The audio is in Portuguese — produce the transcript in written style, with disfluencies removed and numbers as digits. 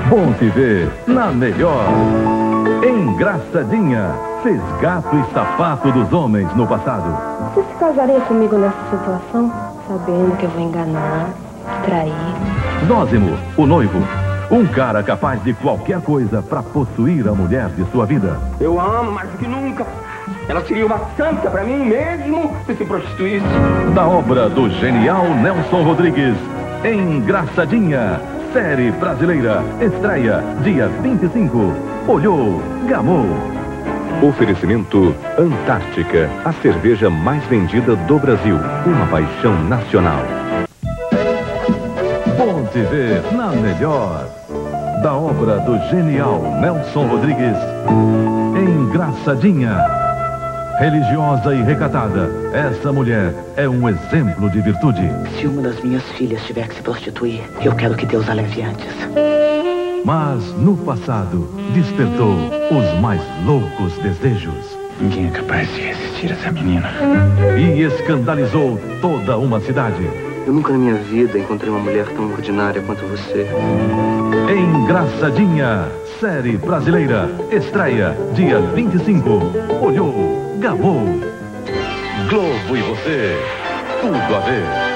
Bom te ver na melhor. Engraçadinha fez gato e sapato dos homens no passado. Você se casaria comigo nessa situação, sabendo que eu vou enganar, trair? Zósimo, o noivo. Um cara capaz de qualquer coisa para possuir a mulher de sua vida. Eu amo mais do que nunca. Ela seria uma santa pra mim mesmo se prostituísse. Da obra do genial Nelson Rodrigues, Engraçadinha, série brasileira, estreia dia 25. Olhou, gamou. Oferecimento Antártica, a cerveja mais vendida do Brasil. Uma paixão nacional. Bom te ver na melhor. Da obra do genial Nelson Rodrigues, Engraçadinha. Religiosa e recatada, essa mulher é um exemplo de virtude. Se uma das minhas filhas tiver que se prostituir, eu quero que Deus a leve antes. Mas no passado despertou os mais loucos desejos. Ninguém é capaz de resistir a essa menina. E escandalizou toda uma cidade. Eu nunca na minha vida encontrei uma mulher tão ordinária quanto você. Engraçadinha, série brasileira, estreia dia 25. Olhou, gamou. Globo e você, tudo a ver.